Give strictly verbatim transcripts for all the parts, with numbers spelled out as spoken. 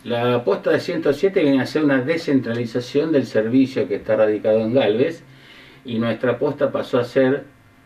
La posta de ciento siete viene a ser una descentralización del servicio que está radicado en Galvez, y nuestra posta pasó a ser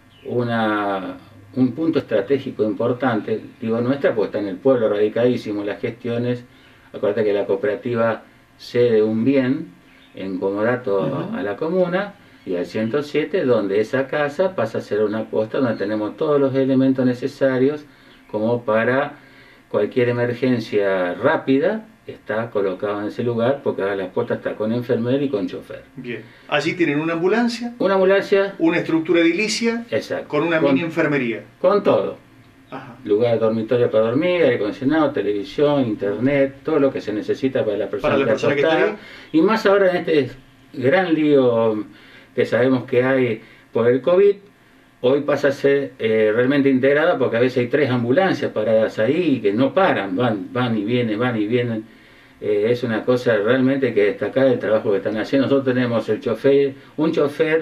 una, un punto estratégico importante. Digo, nuestra posta en el pueblo, radicadísimo, las gestiones. Acuérdate que la cooperativa cede un bien en comodato uh-huh. a la comuna y al ciento siete, donde esa casa pasa a ser una posta donde tenemos todos los elementos necesarios como para cualquier emergencia rápida. Está colocado en ese lugar, porque ahora la posta está con enfermero y con chofer. Bien. Allí tienen una ambulancia. Una ambulancia. Una estructura edilicia. Exacto. Con una con, mini enfermería. Con todo. Ajá. Lugar de dormitorio para dormir, aire acondicionado, televisión, internet, todo lo que se necesita para la persona, para la persona que, está ahí. Y más ahora en este gran lío que sabemos que hay por el COVID, hoy pasa a ser eh, realmente integrada, porque a veces hay tres ambulancias paradas ahí que no paran, van, van y vienen, van y vienen. Eh, es una cosa realmente que destacar el trabajo que están haciendo. Nosotros tenemos el chofer, un chofer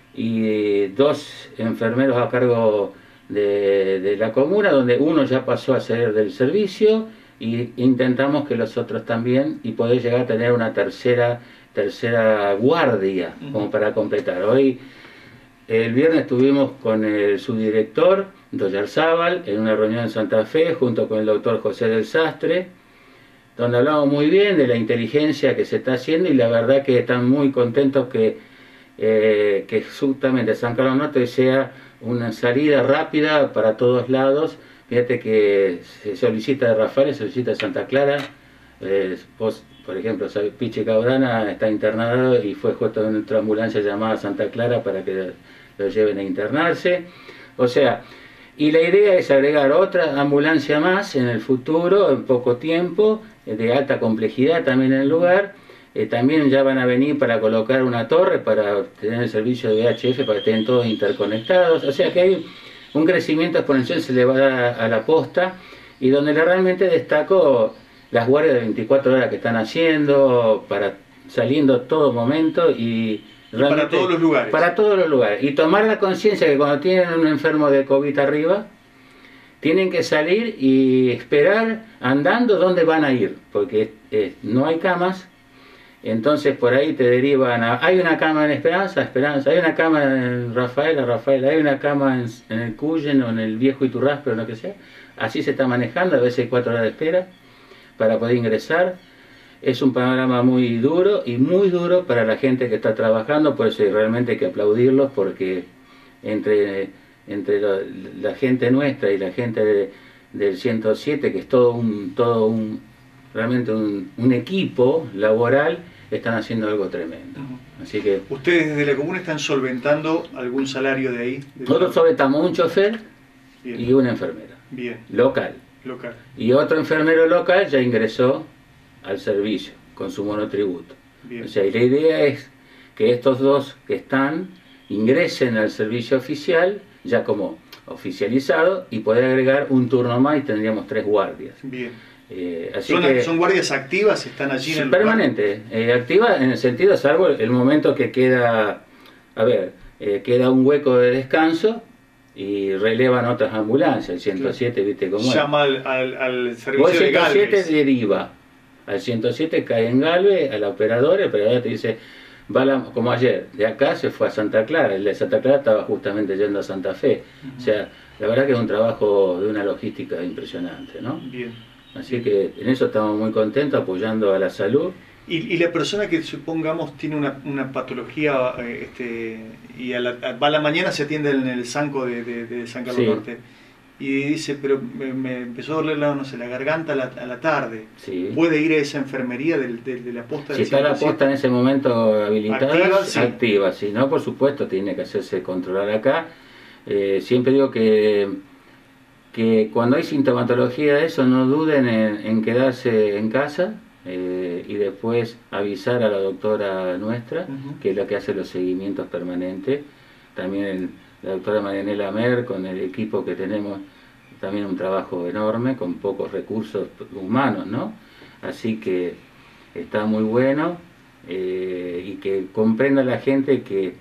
y dos enfermeros a cargo de, de la comuna, donde uno ya pasó a ser del servicio, y intentamos que los otros también, y poder llegar a tener una tercera tercera guardia como para completar. Hoy, el viernes, estuvimos con el subdirector Doyarzábal en una reunión en Santa Fe junto con el doctor José del Sastre, donde hablamos muy bien de la inteligencia que se está haciendo, y la verdad que están muy contentos que, eh, que justamente San Carlos Norte sea una salida rápida para todos lados. Fíjate que se solicita de Rafael, se solicita de Santa Clara. Eh, vos, por ejemplo, Pichi Cabrana está internado y fue justo en otra ambulancia llamada Santa Clara para que lo lleven a internarse. O sea, y la idea es agregar otra ambulancia más en el futuro, en poco tiempo, de alta complejidad también en el lugar. Eh, también ya van a venir para colocar una torre para tener el servicio de V H F, para que estén todos interconectados. O sea que hay un crecimiento exponencial, se le va a dar a, a la posta, y donde le realmente destaco las guardias de veinticuatro horas que están haciendo, para saliendo todo momento, y para todos los lugares. Para todos los lugares. Y tomar la conciencia que cuando tienen un enfermo de COVID arriba, tienen que salir y esperar andando dónde van a ir, porque eh, no hay camas. Entonces por ahí te derivan a... Hay una cama en Esperanza, Esperanza, hay una cama en Rafaela, Rafaela, hay una cama en, en el Cuyen o en el Viejo Iturraspe o lo que sea. Así se está manejando, a veces hay cuatro horas de espera para poder ingresar. Es un panorama muy duro, y muy duro para la gente que está trabajando, por eso realmente hay que aplaudirlos, porque entre, entre lo, la gente nuestra y la gente de, del ciento siete, que es todo un, todo un realmente un, un equipo laboral, están haciendo algo tremendo. Uh-huh. Así que ¿ustedes desde la comuna están solventando algún salario de ahí? De nosotros solventamos un chofer Bien. y una enfermera. Bien. Local. Local. Y otro enfermero local ya ingresó al servicio con su monotributo. Bien. O sea, y la idea es que estos dos que están ingresen al servicio oficial ya como oficializado, y poder agregar un turno más y tendríamos tres guardias. Bien. Eh, así ¿Son, que, ¿Son guardias activas? ¿Están allí en el permanente, eh, activas en el sentido, salvo el momento que queda, a ver, eh, queda un hueco de descanso y relevan otras ambulancias. El ciento siete, claro. ¿Viste cómo es? Llama al, al, al servicio de Galvez. El ciento siete deriva al ciento siete, cae en Galvez, a la operadora, el operador te dice, va la, como ayer, de acá se fue a Santa Clara, el de Santa Clara estaba justamente yendo a Santa Fe. Uh-huh. O sea, la verdad que es un trabajo de una logística impresionante, ¿no? Bien. Así que en eso estamos muy contentos, apoyando a la salud. Y, y la persona que supongamos tiene una, una patología eh, este, y a la, a, va a la mañana, se atiende en el Sanco de, de, de San Carlos sí. Norte, y dice, pero me, me empezó a doler la, no sé, la garganta a la, a la tarde, sí. ¿puede ir a esa enfermería del, de, de la posta? Si está la posta en ese momento habilitada, activa, sí. activa, si no, por supuesto, tiene que hacerse controlar acá. Eh, siempre digo que... que cuando hay sintomatología de eso, no duden en, en quedarse en casa eh, y después avisar a la doctora nuestra, uh-huh. que es la que hace los seguimientos permanentes. También el, la doctora Marianela Mer, con el equipo que tenemos, también un trabajo enorme, con pocos recursos humanos, ¿no? Así que está muy bueno, eh, y que comprenda la gente que,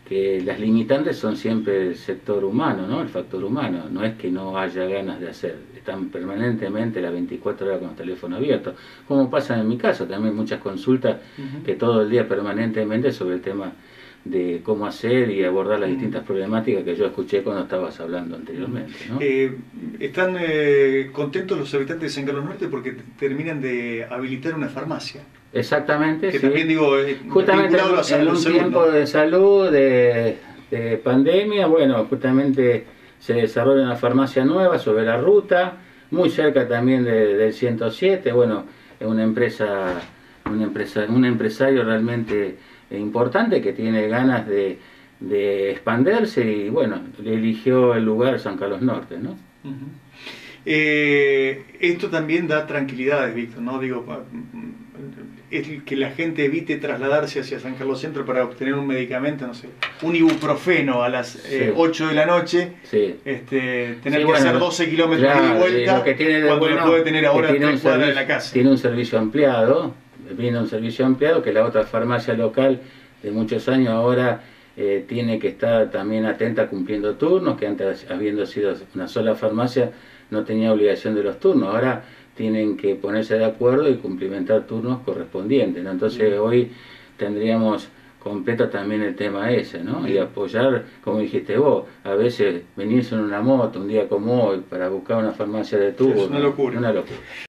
que las limitantes son siempre el sector humano, ¿no? El factor humano. No es que no haya ganas de hacer, están permanentemente las veinticuatro horas con los teléfonos abiertos. Como pasa en mi caso, también muchas consultas uh-huh. que todo el día permanentemente sobre el tema de cómo hacer y abordar las uh-huh. distintas problemáticas que yo escuché cuando estabas hablando anteriormente, ¿no? Eh, ¿Están eh, contentos los habitantes de San Carlos Norte porque terminan de habilitar una farmacia? Exactamente, que sí. también digo, eh, justamente en, a la, en un salud, tiempo ¿no? de salud, de, de pandemia, bueno, justamente se desarrolla una farmacia nueva sobre la ruta, muy cerca también de, del ciento siete, bueno, es una empresa, una empresa, un empresario realmente importante que tiene ganas de, de expandirse y bueno, le eligió el lugar San Carlos Norte, ¿no? Uh-huh. eh, esto también da tranquilidades, Víctor, ¿no? Digo, es que la gente evite trasladarse hacia San Carlos Centro para obtener un medicamento, no sé, un ibuprofeno a las sí. eh, ocho de la noche, sí. este, tener sí, que bueno, hacer doce kilómetros claro, de vuelta, lo que tiene de cuando bueno, lo puede tener ahora tiene tres cuadras de la casa. Tiene un servicio ampliado, viene un servicio ampliado que la otra farmacia local de muchos años ahora eh, tiene que estar también atenta cumpliendo turnos, que antes habiendo sido una sola farmacia no tenía obligación de los turnos, ahora tienen que ponerse de acuerdo y cumplimentar turnos correspondientes, ¿no? Entonces sí. hoy tendríamos completo también el tema ese, ¿no? Sí. Y apoyar, como dijiste vos, a veces venirse en una moto un día como hoy para buscar una farmacia de tubo, es una locura. Una locura.